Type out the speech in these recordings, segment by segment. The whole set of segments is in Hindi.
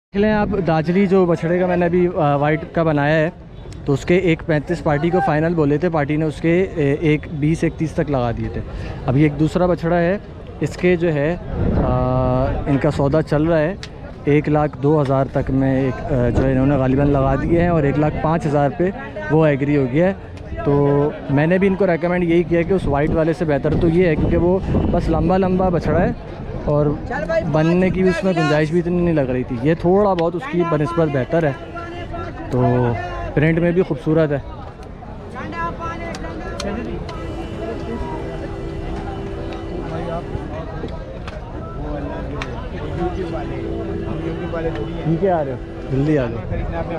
देख लें आप दाजली जो बछड़े का मैंने अभी वाइट का बनाया है, तो उसके 1.35 पार्टी को फ़ाइनल बोले थे, पार्टी ने उसके 1.20-1.30 तक लगा दिए थे। अभी एक दूसरा बछड़ा है, इसके जो है इनका सौदा चल रहा है 1,02,000 तक में एक जो है इन्होंने गालिबन लगा दिए हैं और 1,05,000 पे वो एग्री हो गया है। तो मैंने भी इनको रेकमेंड यही किया कि उस वाइट वाले से बेहतर तो ये है, क्योंकि वो बस लंबा बछड़ा है और बनने की उसमें गुंजाइश भी इतनी नहीं लग रही थी। ये थोड़ा बहुत उसकी बनिस्बत बेहतर है, तो प्रिंट में भी खूबसूरत है। ठीक है, आ रहे हो जल्दी आ जाओ।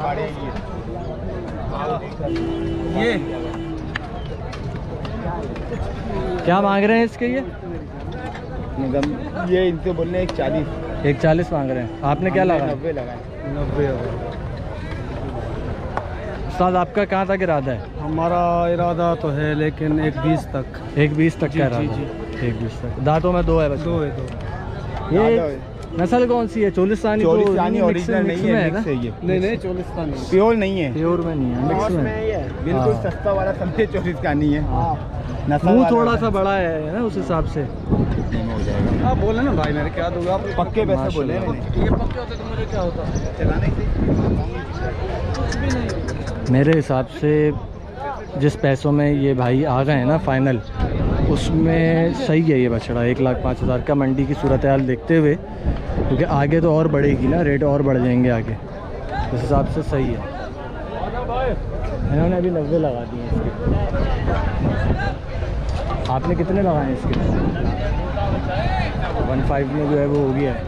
ये क्या मांग रहे हैं इसके? ये इनसे बोल रहे हैं 140 मांग रहे हैं। आपने क्या लगाया? 90 लगाए। 90 उस्ताद आपका कहाँ तक इरादा है? हमारा इरादा तो है लेकिन 120 तक। 120 तक का इरादा? 120 तक। दांतों में 2 है बस? 2 है। ये नस्ल कौन सी है? चोलिस्तानी ओरिजिनल नहीं है, ना? नहीं चोलिस्तानी प्योर नहीं है, प्योर में नहीं है, मिक्स में है। बिल्कुल सस्ता वाला समझे चोलिस्तानी है। मुँह थोड़ा सा बड़ा है ना, उस हिसाब से आप बोले ना भाई, मेरे क्या दूंगा आप? पक्के पैसे बोले मैंने। ये पक्के होते तो मेरे क्या होता? चलाने से मेरे हिसाब से जिस पैसों में ये भाई आ गए हैं ना फाइनल, उसमें सही है ये बछड़ा 1,05,000 का मंडी की सूरत हाल देखते हुए, क्योंकि आगे तो और बढ़ेगी ना, रेट और बढ़ जाएंगे आगे, उस हिसाब से सही है। इन्होंने अभी 90 लगा दिए इसके। आपने कितने लगाए इसके? 1.5 में जो है वो हो गया है।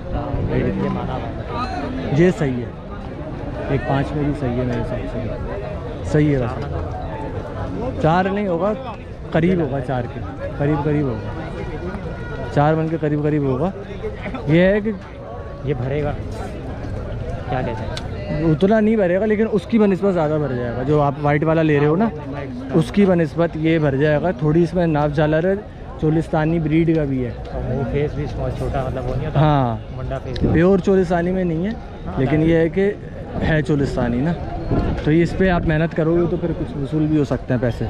ये सही है, 1.5 में भी सही है मेरे हिसाब से, सही है। वैसे 4 नहीं होगा, करीब होगा 4 के करीब होगा, 4 मन के करीब होगा। ये है कि ये भरेगा, क्या कहते हैं, उतना नहीं भरेगा, लेकिन उसकी बनिस्बत ज़्यादा भर जाएगा। जो आप वाइट वाला ले रहे हो ना, उसकी बनिस्बत ये भर जाएगा थोड़ी। इसमें नाप झालर है, चोलिस्तानी ब्रीड का भी है। वो फेस भी छोटा, मतलब वो नहीं होता? हाँ, मुंडा फेस प्योर चोलिस्तानी में नहीं है, लेकिन ये है कि है चोलिस्तानी ना, तो इस पर आप मेहनत करोगे तो फिर कुछ वसूल भी हो सकते हैं पैसे।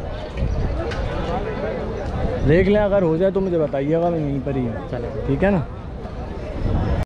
देख लें, अगर हो जाए तो मुझे बताइएगा, मैं यहीं पर ही हूँ। चलो ठीक है ना।